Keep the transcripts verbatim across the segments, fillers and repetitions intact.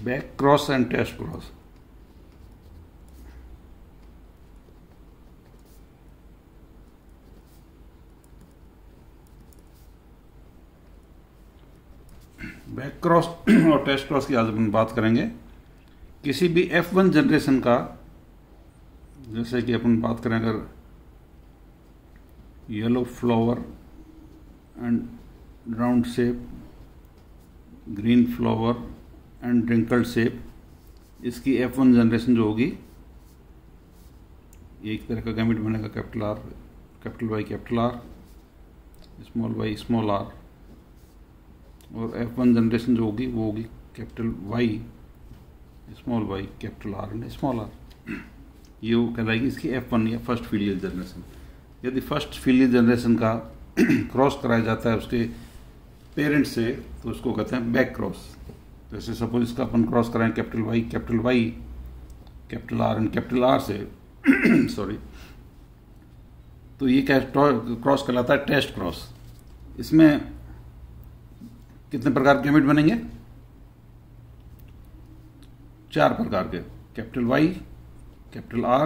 Back cross and test cross. Back cross और test cross की आज अपन बात करेंगे। किसी भी एफ वन जनरेशन का, जैसे कि अपन बात करें अगर yellow flower and round shape, green flower and wrinkled shape, इसकी एफ वन जनरेशन जो होगी, एक तरह का गैमेट बनेगा capital R, capital Y, capital R, small Y, small R. और एफ वन जनरेशन जो होगी वो होगी capital Y, small Y, capital R and small R. ये वो कहलाएगी इसकी एफ वन या फर्स्ट फीलियल जनरेशन। यदि फर्स्ट फीलियल जनरेशन का क्रॉस कराया जाता है उसके पेरेंट से, तो उसको कहते हैं बैक क्रॉस। जैसे सपोज इसका अपन क्रॉस कराएं capital Y, capital Y, capital R and capital R से सॉरी, तो ये क्या क्रॉस कहलाता है टेस्ट क्रॉस। इसमें कितने प्रकार के गैमेट बनेंगे? चार प्रकार के, capital Y, capital R,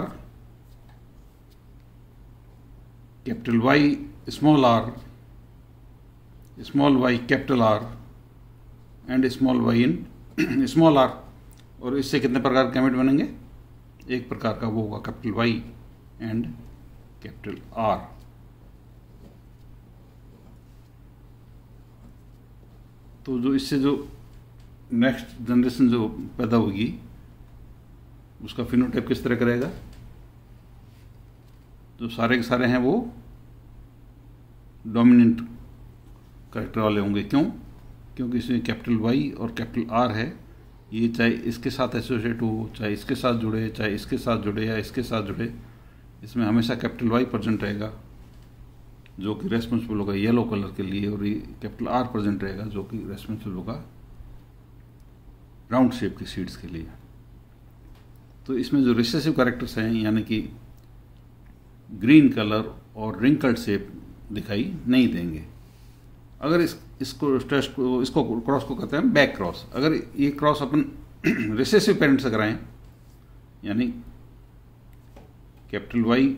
capital Y small R, small Y capital R and small Y in small R. और इससे कितने प्रकार के गैमेट बनेंगे? एक प्रकार का वो होगा capital Y and capital R. तो जो इससे जो नेक्स्ट जनरेशन जो पैदा होगी उसका फिनोटाइप किस तरह का रहेगा? जो सारे के सारे हैं वो डोमिनेंट कैरेक्टर वाले होंगे। क्यों? क्योंकि इसमें कैपिटल वाई और कैपिटल आर है। ये चाहे इसके साथ एसोसिएट हो, चाहे इसके साथ जुड़े, चाहे इसके साथ जुड़े या इसके साथ जुड़े, इसमें हमेशा कैपिटल वाई प्रेजेंट रहेगा जो कि रेस्पॉन्सिबल होगा येलो कलर के लिए, और ये कैपिटल आर प्रेजेंट रहेगा जो कि रेस्पॉन्सिबल होगा राउंड शेप की सीड्स के लिए। तो इसमें जो रिसेसिव कैरेक्टर्स हैं, यानी कि ग्रीन कलर और रिंकल्ड शेप दिखाई नहीं देंगे। अगर इस इसको टेस्ट को इसको क्रॉस को कहते हैं बैक क्रॉस। अगर ये क्रॉस अपन रिसेसिव पेरेंट से कराएं, यानी capital Y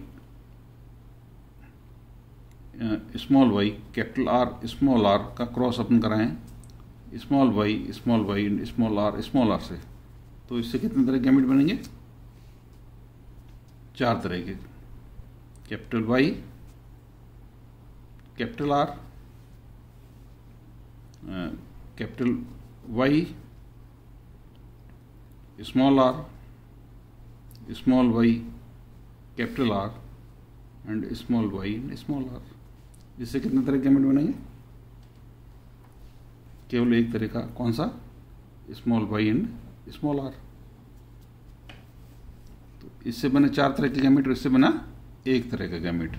small Y, capital R small R का क्रॉस अपन कराएं small Y, small Y, small R, small R से, तो इससे कितने तरह के गैमेट बनेंगे? चार तरह के, capital Y, capital R, capital Y, small R, small Y, capital R and small Y and small R. इससे कितने तरह के गैमेट बनेंगे? केवल एक तरह का। कौन सा? Small Y and small R. तो इससे बने चार तरह के गैमेट और इससे बना एक तरह का गैमेट।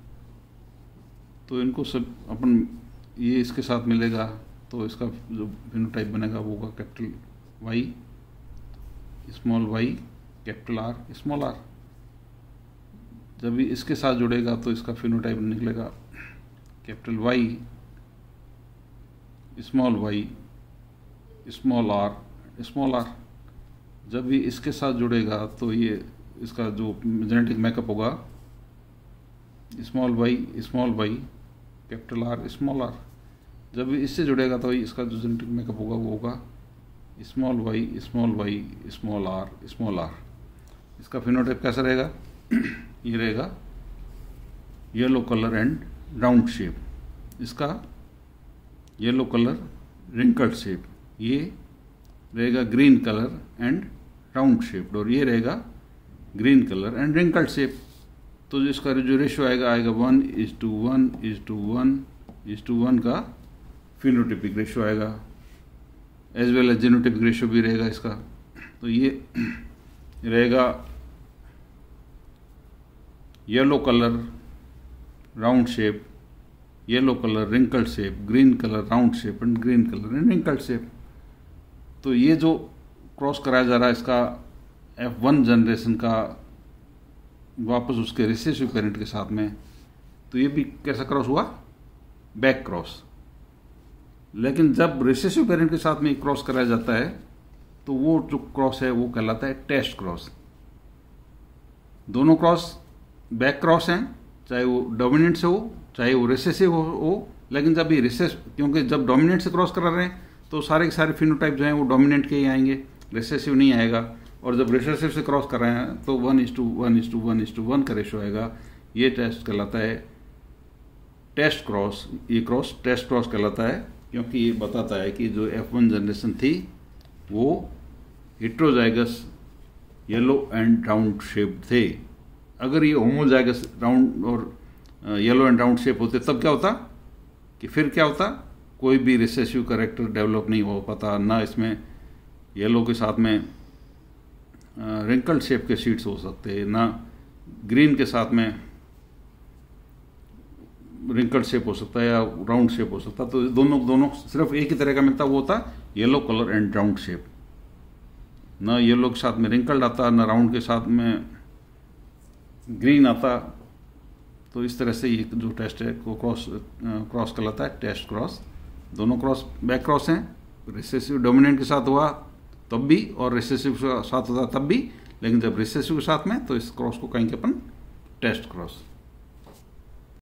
तो इनको सब अपन ये इसके साथ मिलेगा तो इसका जो फिनोटाइप बनेगा वो होगा capital Y, small Y, capital R, small R. जब भी इसके साथ जुड़ेगा तो इसका फिनोटाइप निकलेगा capital Y, small Y, small R, small R. जब भी इसके साथ जुड़ेगा तो ये इसका जो जेनेटिक मेकअप होगा small Y, small Y, capital R, small R. जब भी इससे जुड़ेगा तो इसका जो जेनेटिक मेकअप होगा वो होगा small Y, small Y, small R, small R. इसका फिनोटाइप कैसा रहेगा? ये रहेगा yellow colour and round shape. इसका येलो कलर, रिंकल्ड शेप। ये रहेगा green colour and round shape, और ये रहेगा green colour and wrinkled shape. तो जो इसका जो रेशियो आएगा आएगा one is to one is to one is to one का फिनोटिपिक रेशियो आएगा, as well as genotypic ratio भी रहेगा इसका। तो ये रहेगा yellow colour round shape, yellow colour wrinkled shape, green colour round shape and green colour and wrinkled shape. तो ये जो क्रॉस कराया जा रहा है इसका एफ वन जनरेशन का वापस उसके रिसेसिव पेरेंट के साथ में, तो ये भी कैसा क्रॉस हुआ? Back cross. लेकिन जब रिसेसिव पेरेंट के साथ में क्रॉस कराया जाता है तो वो जो क्रॉस है वो कहलाता है टेस्ट क्रॉस। दोनों क्रॉस बैक क्रॉस हैं, चाहे वो डोमिनेंट से हो चाहे वो रिसेसिव हो, हो लेकिन जब ये रिसेस क्योंकि जब डोमिनेंट से क्रॉस करा रहे हैं तो सारे के सारे फिनोटाइप जो हैं वो डोमिनेंट के ही आएंगे, रिसेसिव नहीं आएगा। और जब रिसेसिव से क्रॉस कर रहे हैं तो one is to one is to one is to one का रेशो आएगा। ये टेस्ट कहलाता है टेस्ट क्रॉस। ये क्रॉस टेस्ट क्रॉस कहलाता है क्योंकि ये बताता है कि जो एफ वन जनरेशन थी वो heterozygous yellow and round shape थे। अगर ये होमोजाइगस राउंड और येलो एंड राउंड शेप होते तब क्या होता कि फिर क्या होता, कोई भी रिसेसिव कैरेक्टर डेवलप नहीं हो पाता, ना इसमें येलो के साथ में रिंकल्ड शेप के सीड्स हो सकते, ना ग्रीन के साथ में रिंकल्ड शेप हो सकता है या राउंड शेप हो सकता। तो दोनों दोनों सिर्फ एक ही तरह का मिलता, वो होता yellow colour and round shape. ना येलो के साथ में रिंकल्ड आता, ना राउंड के साथ में ग्रीन आता। तो इस तरह से ये जो टेस्ट है को क्रॉस क्रॉस कहलाता है टेस्ट क्रॉस। दोनों क्रॉस बैक क्रॉस हैं, रिसेसिव डोमिनेंट के साथ हुआ तब भी और रिसेसिव के साथ होता तब भी, लेकिन जब रिसेसिव के साथ में तो इस क्रॉस को कहेंगे अपन टेस्ट क्रॉस।